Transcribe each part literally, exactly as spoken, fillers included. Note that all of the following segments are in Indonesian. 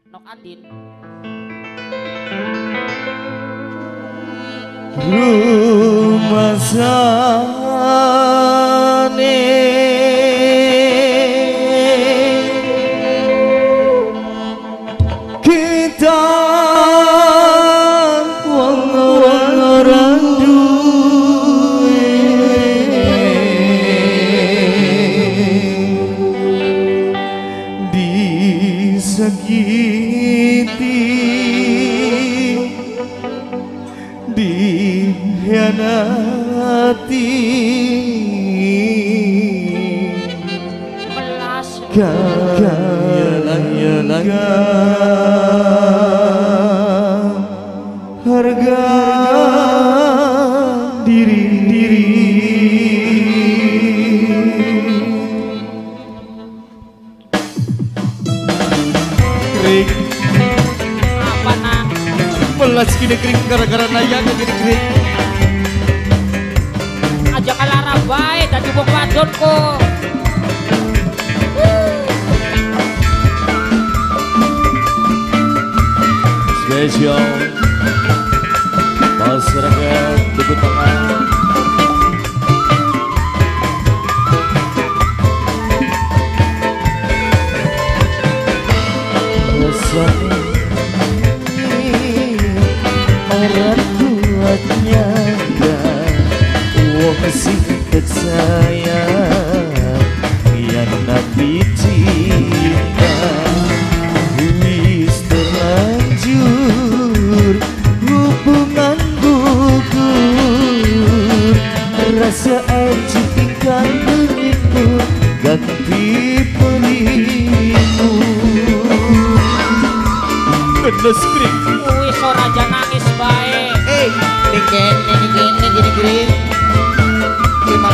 Nok Adin. Rumah sana kita orang-orang duwe disakiti dihianati Melas kaya-kaya harga diri-diri kering apa nak? melas kini kering gara-gara naya gini kering Aja kalara bae dadi wong wadon kok. spesial masyarakat Tugu Tengah rasanya orang kuatnya wong sing sayang yang nabi cinta wis terlanjur hubungan gugur rasa aja tinggal dirimu ganti pelingmu kena skrip Wis ora aja nangis bae. eh ini kene ini kene gini gini terima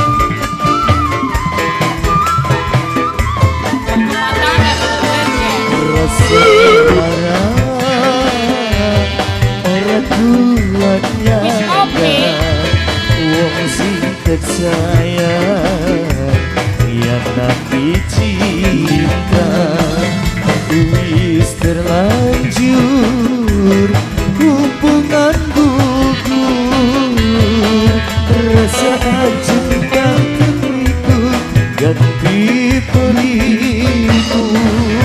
Matane bener-bener. rasa marah orang kuatnya Wis oke. wong sing tersayang yang nabi cinta wis terlanjur hubungan gugur rasa aja gantiku ganti periku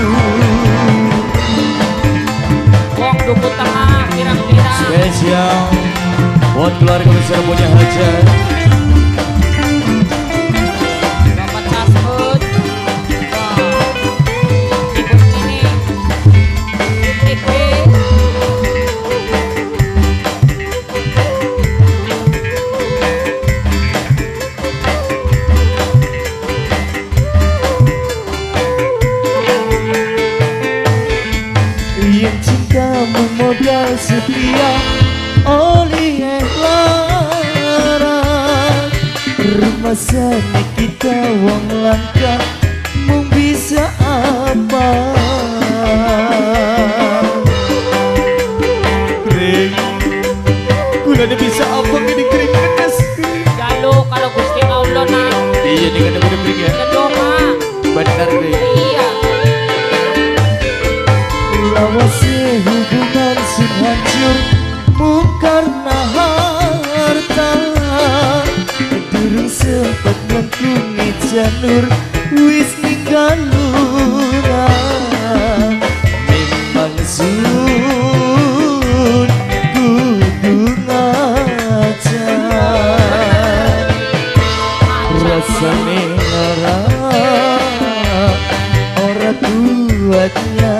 Wong Duku Tengah pirang-pirang. spesial buat keluarga besar punya hajat Bapak Casbut. Ibu ini. Ibu. yang cintamu modal setia oleh lara rumah sana kita wong langka mau bisa apa kering gulanya bisa apa gini kering kenes Jalu kalau Gusti Allah nak. iya nih kan udah kering ya Kedoma. benar kering Iya. lawase hubungan sing hancur mung karena harta durung sempat mengkungi janur wis ninggal lurah memang sun kudu ngajar rasane lara ora kuatnya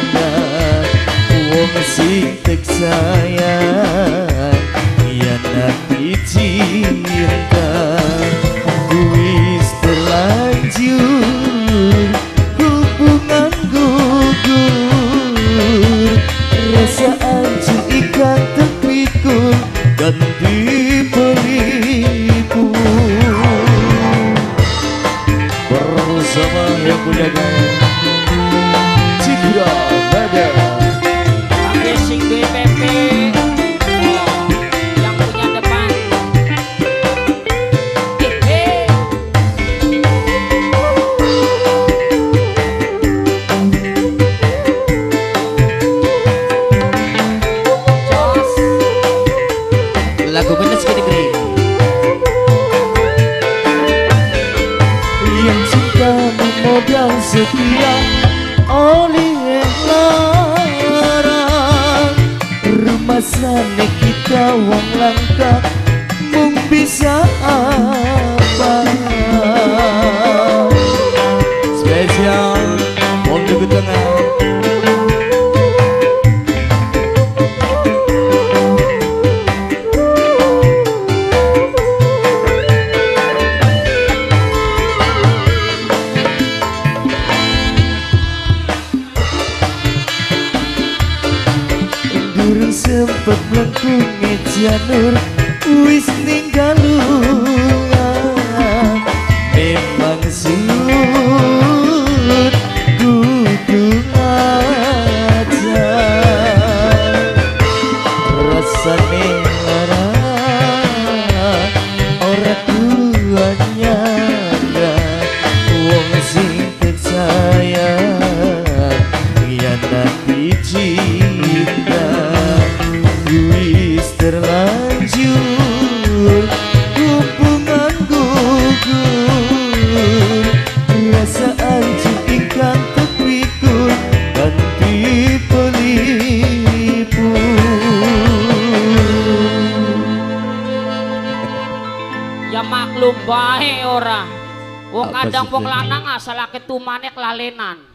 wong sing tersayang ya nabi cinta wis terlanjur hubungan gugur rasa anjur ikan terpikul ganti peliku bersama yang punya gaya Citra Nada Racing D P P. rasane kita wong langka mung bisa apa. Spesial wong Duku Tengah. Durung sempet mlengkung janur wis ninggal lungan. Memang sulut kudu aja rasane lara ora duanya wong sing percaya yen nanti cinta wis terlanjur hubungan gugur perasaan ingkang terpikul ganti pelipu. Ya maklum bae ora. Wong Apa kadang sih, wong Jen? lanang asal ketumane kelalenan.